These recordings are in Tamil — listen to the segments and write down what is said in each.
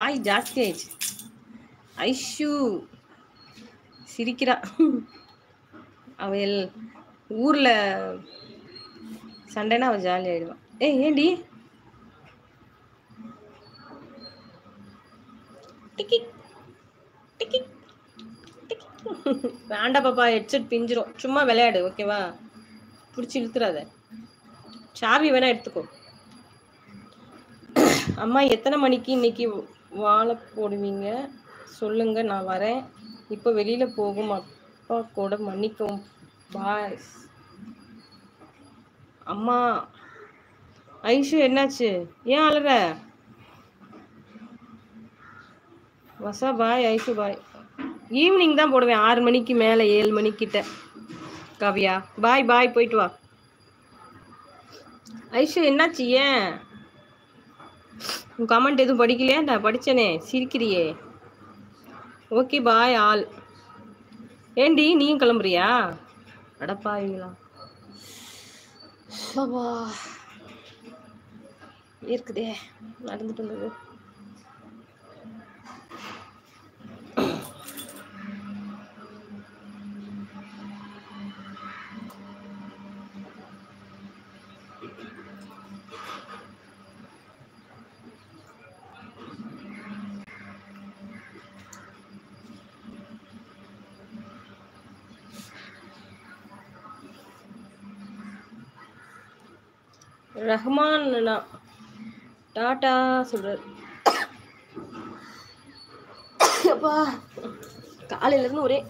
வாய் ஜாஸ்தி ஆயிடுச்சு. ஐஷு சிரிக்கிறா. அவள் ஊர்ல சண்டைனா அவள் ஜாலி ஆயிடுவான். ஏய் ஏண்டி டிக்கி டிக்கி வேண்டா பாப்பா, ஹெட்செட் பிஞ்சிரும். சும்மா விளையாடு ஓகேவா? பிடிச்சி இழுத்துறாத. சாவி வேணா எடுத்துக்கோ. அம்மா எத்தனை மணிக்கு இன்னைக்கு வாழை போடுவீங்க சொல்லுங்க, நான் வரேன். இப்போ வெளியில போகும் அப்பா கூட மன்னிக்கவும் பாய்ஸ். அம்மா ஐஷு என்னாச்சு, ஏன் அழுற? வசா பாய், ஐஷு பாய். ஈவினிங் தான் போடுவேன், 6 மணிக்கு மேலே, 7 மணிக்கிட்ட. காவியா பாய் பாய், போயிட்டு வா. ஐஷு என்னாச்சு, ஏன் உன் கமெண்ட் எதுவும் படிக்கலையா? நான் படித்தேனே, சிரிக்கிறியே. Okay bye all. ஏண்டி நீயும் கிளம்புறியா? அடப்பாவீங்களா, இருக்குதே நடந்துட்டு இருந்தது. ரஹ்மான் டாடா சொல்றாரு. அப்பா காலையில இருந்து ஒரே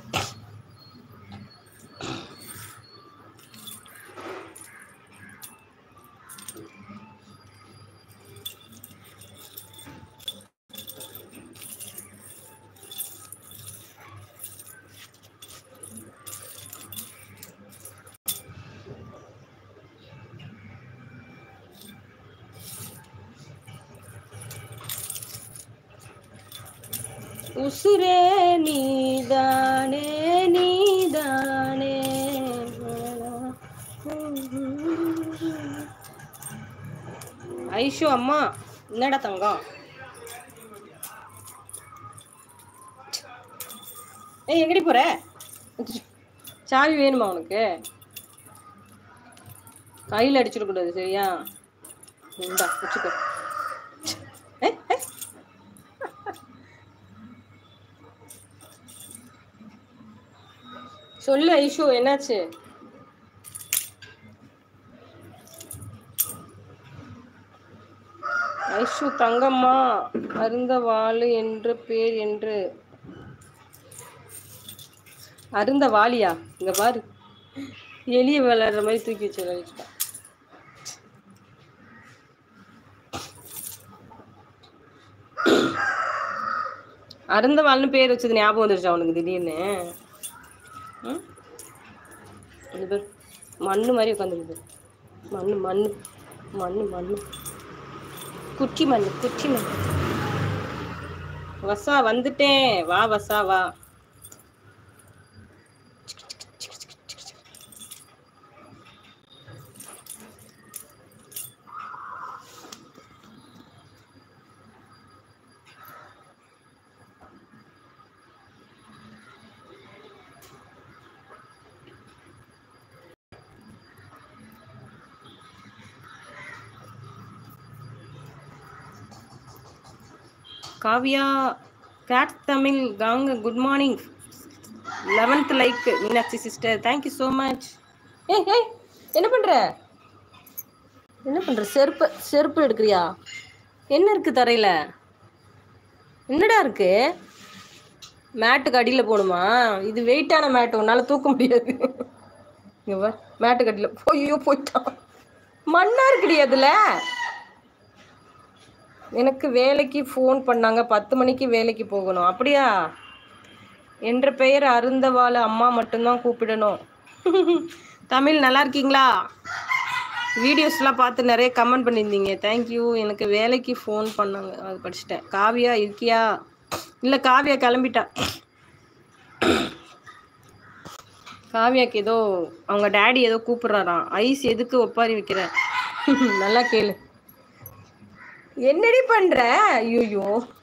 உசுரே நீதானே நீதானே. ஐஷு அம்மா என்னடா தங்கம்? ஏய் எங்கடி போற? சாவி வேணுமா உனக்கு? கையில் அடிச்சிடக்கூடாது சரியா? இந்தா வச்சுக்கோ. சொல்லு ஐஷு என்னாச்சு? ஐஷு தங்கம்மா அருந்தவாளு என்ற பேர் என்று. அருந்தவாளியா? இங்க பாரு, எலிய விளையாடுற மாதிரி தூக்கி வச்சு விளையாடிட்டா. அருந்தவாள்னு பேர் வச்சது ஞாபகம் வந்துருச்சா அவனுக்கு திடீர்னு? மண்ணு மாதிரி உட்காந்துருக்குது. மண்ணு மண்ணு மண்ணு மண்ணு குச்சி மண்ணு குச்சி மண்ணு. வசா வந்துட்டேன், வா வசா வா. காவியா கேட் தமிழ் காங்க good morning. 11th like Meenakshi sister, thank you so much. ஏய் ஏய் என்ன பண்ற? என்ன பண்ற? செருப்பு எடுக்கிறியா? என்ன இருக்கு தரையில? என்னடா இருக்கு? மேட்டுக்கு அடியில் போகணுமா? இது வெயிட்டான மேட்டு, உன்னால தூக்க முடியாது. இங்க மேட்டுக்கு அடியில் போய்யோ போயிட்டான். மண்ணா இருக்குடி அதுல. எனக்கு வேலைக்கு ஃபோன் பண்ணாங்க, 10 மணிக்கு வேலைக்கு போகணும். அப்படியா? என்ற பெயர் அருந்தவாள அம்மா மட்டும்தான் கூப்பிடணும். தமிழ் நல்லா இருக்கீங்களா? வீடியோஸ்லாம் பார்த்து நிறைய கமெண்ட் பண்ணியிருந்தீங்க, தேங்க்யூ. எனக்கு வேலைக்கு ஃபோன் பண்ணாங்க, அது படிச்சுட்டேன். காவியா இருக்கியா? இல்லை காவியா கிளம்பிட்டா. காவியாக்கு ஏதோ அவங்க டேடி ஏதோ கூப்பிட்றாராம். ஐஸ் எதுக்கு ஒப்பாரி வைக்கிற? நல்லா கேளு. என்னடி பண்ற? ஐயோ